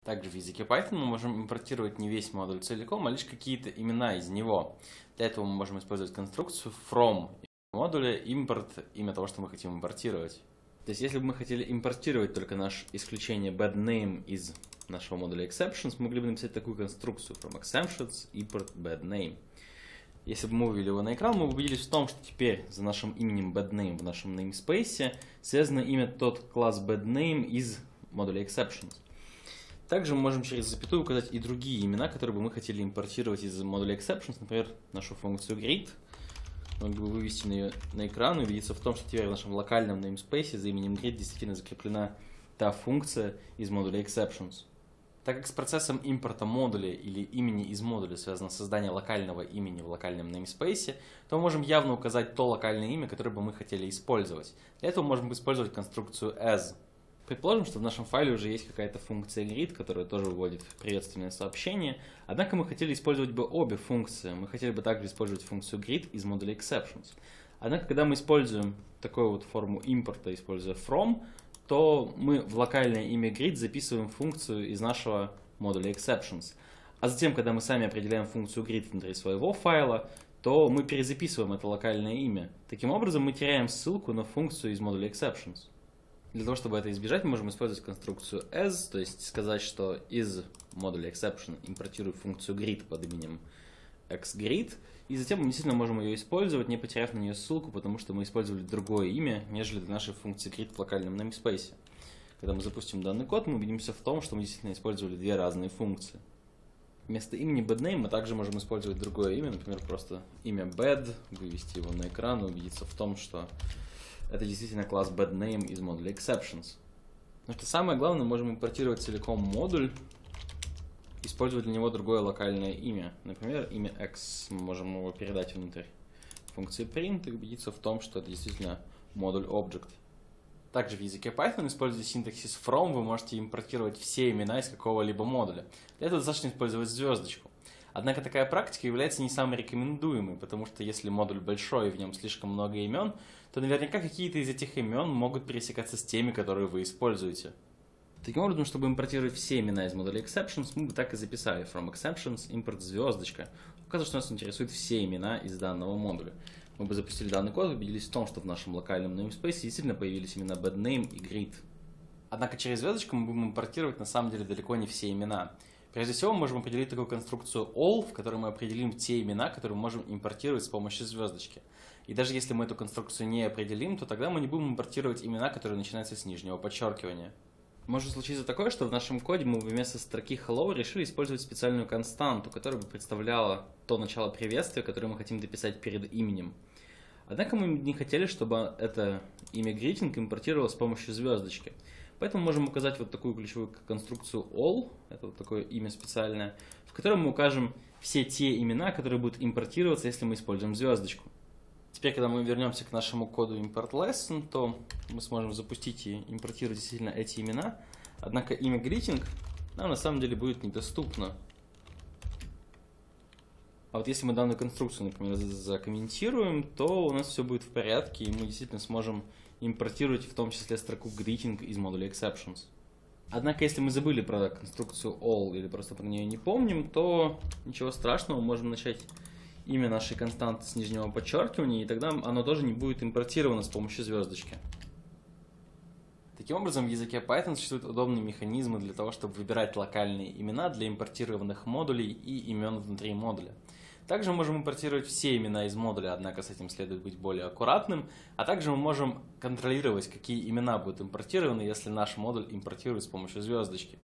Также в языке Python мы можем импортировать не весь модуль целиком, а лишь какие-то имена из него. Для этого мы можем использовать конструкцию from модуля import имя того, что мы хотим импортировать. То есть, если бы мы хотели импортировать только наше исключение badName из нашего модуля exceptions, мы могли бы написать такую конструкцию from exceptions import badName. Если бы мы вывели его на экран, мы убедились в том, что теперь за нашим именем badName в нашем namespace связано имя тот класс badName из модуля exceptions. Также мы можем через запятую указать и другие имена, которые бы мы хотели импортировать из модуля exceptions, например, нашу функцию greet. Мы могли бы вывести ее на экран и убедиться в том, что теперь в нашем локальном namespace за именем greet действительно закреплена та функция из модуля exceptions. Так как с процессом импорта модуля или имени из модуля связано создание локального имени в локальном namespace, то мы можем явно указать то локальное имя, которое бы мы хотели использовать. Для этого мы можем использовать конструкцию as. Предположим, что в нашем файле уже есть какая-то функция greet, которая тоже выводит приветственное сообщение, однако мы хотели использовать бы обе функции. Мы хотели бы также использовать функцию greet из модуля exceptions. Однако, когда мы используем такую вот форму импорта, используя from, то мы в локальное имя greet записываем функцию из нашего модуля exceptions. А затем, когда мы сами определяем функцию greet внутри своего файла, то мы перезаписываем это локальное имя. Таким образом, мы теряем ссылку на функцию из модуля exceptions. Для того, чтобы это избежать, мы можем использовать конструкцию as, то есть сказать, что из модуля exception импортирую функцию greet под именем xGreet, и затем мы действительно можем ее использовать, не потеряв на нее ссылку, потому что мы использовали другое имя, нежели для нашей функции greet в локальном namespace. Когда мы запустим данный код, мы убедимся в том, что мы действительно использовали две разные функции. Вместо имени badName мы также можем использовать другое имя, например, просто имя bad, вывести его на экран и убедиться в том, что это действительно класс badName из модуля exceptions. Но что самое главное, мы можем импортировать целиком модуль, использовать для него другое локальное имя. Например, имя x, мы можем его передать внутрь функции print и убедиться в том, что это действительно модуль object. Также в языке Python, используя синтаксис from, вы можете импортировать все имена из какого-либо модуля. Для этого достаточно использовать звездочку. Однако такая практика является не самой рекомендуемой, потому что если модуль большой и в нем слишком много имен, то наверняка какие-то из этих имен могут пересекаться с теми, которые вы используете. Таким образом, чтобы импортировать все имена из модуля exceptions, мы бы так и записали from exceptions import звездочка, указывая, что нас интересуют все имена из данного модуля. Мы бы запустили данный код и убедились в том, что в нашем локальном namespace действительно появились имена badName и greet. Однако через звездочку мы будем импортировать на самом деле далеко не все имена. Прежде всего, мы можем определить такую конструкцию all, в которой мы определим те имена, которые мы можем импортировать с помощью звездочки. И даже если мы эту конструкцию не определим, то тогда мы не будем импортировать имена, которые начинаются с нижнего подчеркивания. Может случиться такое, что в нашем коде мы вместо строки hello решили использовать специальную константу, которая бы представляла то начало приветствия, которое мы хотим дописать перед именем. Однако мы не хотели, чтобы это имя greeting импортировалось с помощью звездочки. Поэтому можем указать вот такую ключевую конструкцию all, это вот такое имя специальное, в котором мы укажем все те имена, которые будут импортироваться, если мы используем звездочку. Теперь, когда мы вернемся к нашему коду import lesson, то мы сможем запустить и импортировать действительно эти имена. Однако имя greeting нам на самом деле будет недоступно. А вот если мы данную конструкцию, например, закомментируем, то у нас все будет в порядке, и мы действительно сможем импортировать в том числе строку greeting из модуля exceptions. Однако, если мы забыли про конструкцию all или просто про нее не помним, то ничего страшного, мы можем начать имя нашей константы с нижнего подчеркивания, и тогда оно тоже не будет импортировано с помощью звездочки. Таким образом, в языке Python существуют удобные механизмы для того, чтобы выбирать локальные имена для импортированных модулей и имен внутри модуля. Также мы можем импортировать все имена из модуля, однако с этим следует быть более аккуратным, а также мы можем контролировать, какие имена будут импортированы, если наш модуль импортирует с помощью звездочки.